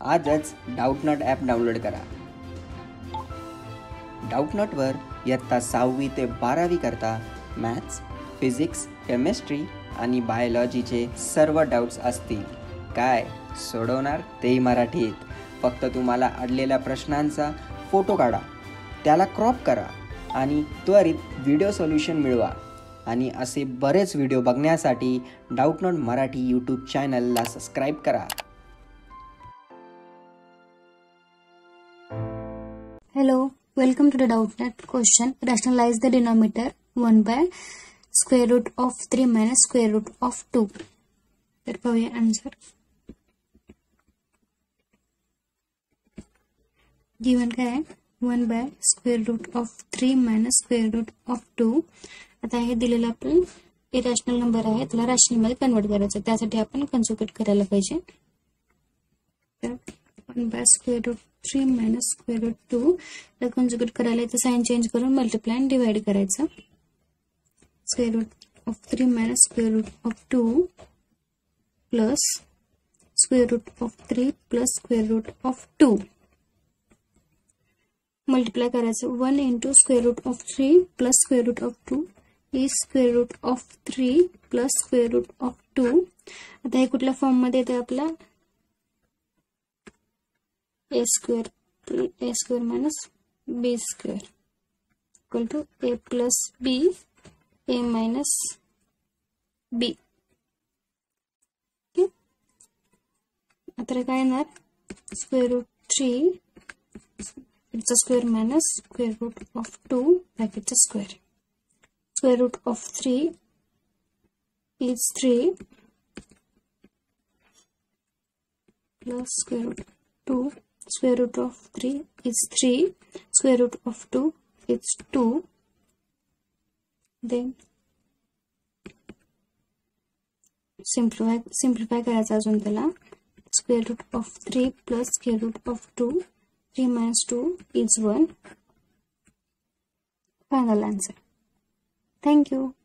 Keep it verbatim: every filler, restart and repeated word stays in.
आजच Doubtnut app download करा. डाऊटनटवर इयत्ता सहावी ते बारावी करता मॅथ्स, फिजिक्स, केमिस्ट्री आणि बायोलॉजीचे सर्व डाऊट्स असतील. काय सोडवणार तेही मराठीत. फक्त तुम्हाला अडलेल्या प्रश्नांचा फोटो काढा, त्याला क्रॉप करा आणि त्वरित व्हिडिओ सोल्युशन मिळवा. आणि असे बरेच व्हिडिओ बघण्यासाठी डाऊटनट मराठी यूट्यूब चॅनलला सबस्क्राईब करा. Hello, welcome to the DoubtNet question. Rationalize the denominator one by square root of three minus square root of two. तर पाहूया आन्सर. गिवन काय आहे? One by square root of three minus square root of two. आता हे दिलेलं आपण irrational number आहे, त्याला रॅशनल मध्ये कन्वर्ट करायचं. त्यासाठी आपण कन्जुगेट करायला पाहिजे. तर one by square root three minus square root two ला कन्जुगेट करायला इथं साइन चेंज करून मल्टिप्लाय आणि डिवाइड करायचं. Square root of three minus square root of two plus square root of three plus square root of two. Multiply करायचं. One into square root of three plus square root of two is square root of three plus square root of two. आता हे कुठल्या form मध्ये येतं आपला? A square A square minus B square equal to A plus B A minus B. आता काय येणार? Square root three चा square minus square root of two ब्रॅकेटचा स्क्वेअर. Square root of three is three plus square root two. Square root of three is three. Square root of two is two. Then simplify simplify करायचं अजून त्याला. Square root of three plus square root of two. three minus two is one. Final answer. Thank you.